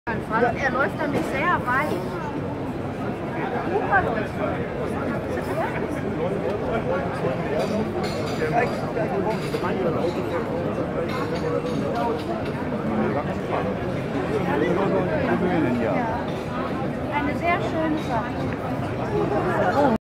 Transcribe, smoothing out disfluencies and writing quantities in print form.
Er läuft nämlich sehr weit. Super läuft er. Eine sehr schöne Sache.